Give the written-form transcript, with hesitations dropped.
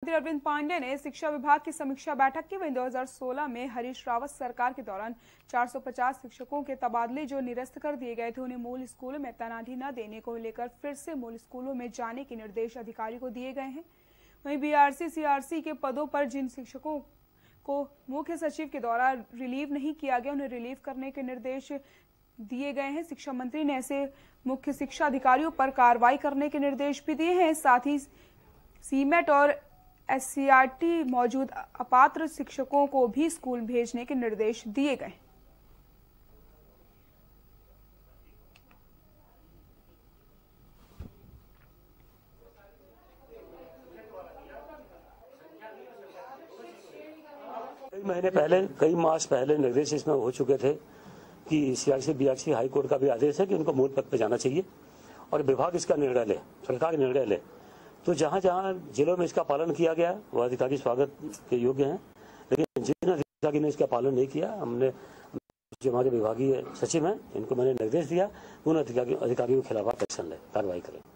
मंत्री अरविंद पांडे ने शिक्षा विभाग की समीक्षा बैठक की। वहीं 2016 में हरीश रावत सरकार के दौरान 450 शिक्षकों के तबादले जो निरस्त कर दिए गए थे, उन्हें मूल स्कूलों में तैनाती न देने को लेकर फिर से मूल स्कूलों में जाने के निर्देश अधिकारी को दिए गए हैं। वहीं बीआरसी सीआरसी के पदों पर जिन शिक्षकों को मुख्य सचिव के द्वारा रिलीव नहीं किया गया, उन्हें रिलीव करने के निर्देश दिए गए हैं। शिक्षा मंत्री ने ऐसे मुख्य शिक्षा अधिकारियों पर कार्रवाई करने के निर्देश भी दिए हैं। साथ ही सीमेट और एससीईआरटी मौजूद अपात्र शिक्षकों को भी स्कूल भेजने के निर्देश दिए गए। कई महीने पहले, कई मास पहले निर्देश इसमें हो चुके थे कि सीआरसी बीआरसी हाई कोर्ट का भी आदेश है कि उनको मूल पद पर जाना चाहिए और विभाग इसका निर्णय ले, सरकार निर्णय ले। तो जहां जहां जिलों में इसका पालन किया गया वह अधिकारी स्वागत के योग्य हैं, लेकिन जिन अधिकारी ने इसका पालन नहीं किया, हमने जो हमारे विभागीय सचिव हैं इनको मैंने निर्देश दिया उन अधिकारियों के खिलाफ एक्शन ले, कार्रवाई करें।